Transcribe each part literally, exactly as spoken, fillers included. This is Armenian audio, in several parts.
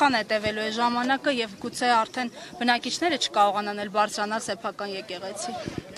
Ինչքան է տևելու է ժամանակը եւ գուցե արդեն բնակիչները չկարողանան էլ բարձրանալ սեփական եկեղեցի։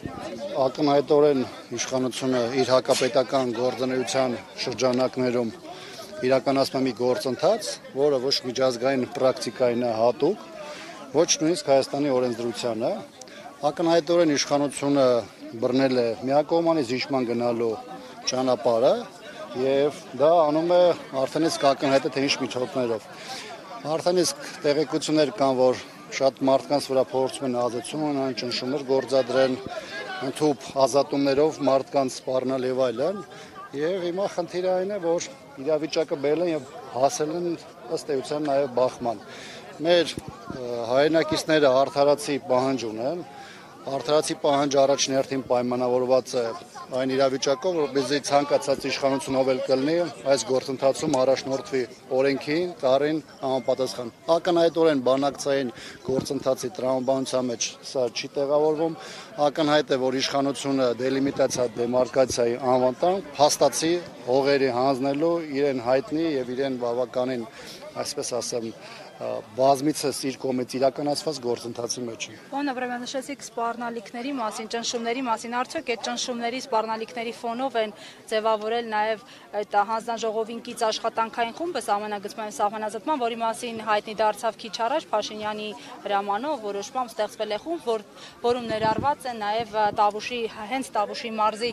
Ակնհայտորեն իշխանությունը իր հակապետական գործունեության շրջանակներում իրականացնում է մի գործընթաց, որը ոչ միջազգային պրակտիկային է հատուկ, ոչ նույնիսկ Հայաստանի օրենսդրությանը։ Ակնհայտորեն իշխանությունը բռնել է միակողմանի զիջման գնալու ճանապարհը եւ դա անում է արդեն իսկ ակնհայտ է թե ինչ միջոցներով։ Արդեն իսկ տեղեկություններ կան, որ շատ մարդկանց վրա փորձում են ազատություն ունենալ, ճնշումներ գործադրեն, ընդհանուր ազատումներով մարդկանց սպառնալ եւ այլն։ Եվ հիմա խնդիրը այն է, որ իրավիճակը բերել են եւ հասել են ըստ էության նաեւ բախման։ Մեր հայրենակիցները արդարացի պահանջ ունեն, արդարացի պահանջը առաջին հերթին պայմանավորված է այն իրավիճակով, որպեսզի ցանկացած իշխանություն ով էլ կլինի, այս գործընթացում առաջնորդվի օրենքին, տարին համապատասխան։ Ակնհայտորեն բանակցային գործընթացի տրամաբանության մեջ սա չի տեղավորվում, ակնհայտ է, որ իշխանությունը դելիմիտացիա դեմարկացիայի անվան տան, փաստացի հողերի հանձնելու իրեն հայտնի եւ իրեն բավականին, այսպես ասեմ, բազմիցս իր կողմից իրականացված գործընթացի մեջ է։ Պարոն Աբրամյան, նշեցիք սպառնալիքների մասին, ճնշումների մասին, արդյոք այդ ճնշումների, սպառնալիքների ֆոնով են ձևավորել նաև այդ հանձնաժողովին կից աշխատանքային խումբը սահմանագծման սահմանազատման, որի մասին հայտնի դարձավ քիչ առաջ Փաշինյանի հրամանով որոշմամբ ստեղծվել է խումբ, որ որում ներառված են նաև Տավուշի, հենց Տավուշի մարզի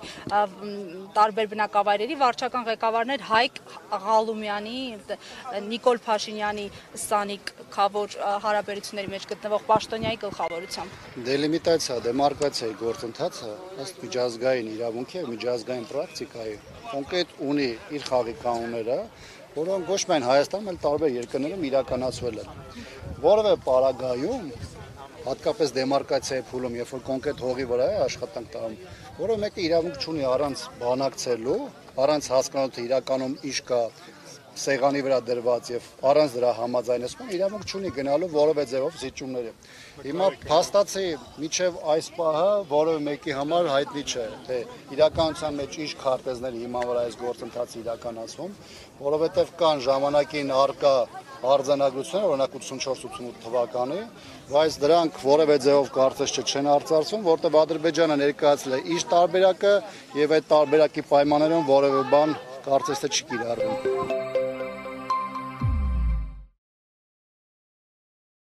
տարբեր բնակավայրերի վարչական ղեկավարներ Հայկ Ղալումյանի, Նիկոլ Փաշինյանի Սանիկ քավոր հարաբերությունների մեջ գտնվող պաշտոնյայի գլխավորությամբ։ Դելիմիտացիա, դեմարկացիայի գործընթացը ըստ միջազգային իրավունքի եւ միջազգային պրակտիկայի կոնկրետ ունի իր խաղի կանոնները, որոնք ոչ միայն Հայաստանում, այլ տարբեր երկրներում իրականացվել են։ Որևէ պարագայում, հատկապես դեմարկացիայի փուլում, երբ որ կոնկրետ հողի վրա է աշխատանք տարում, որը մեկը իրավունք չունի առանց բանակցելու, առանց հասկանալու թե իրականում ինչ կա սեղանի վրա դրված եւ առանց դրա համաձայնեցման իրավունք չունի գնալու որևէ ձևով զիջումների։ Հիմա փաստացի միջև այս պահը որևէ մեկի համար հայտնի չէ, թե իրականության մեջ ինչ քարտեզներ հիմա վրա այս գործընթացը իրականացվում, որովհետեւ կան ժամանակին արկա արձանագրություններ, օրինակ ութսունչորս ութսունութ թվականի, բայց դրանք որևէ ձևով կարծես չէ չեն արծարծվում, որտեղ Ադրբեջանը ներկայացրել է իր տարբերակը եւ այդ տարբերակի պայմաններում որևէ բան կարծես թե չի կիրառվում։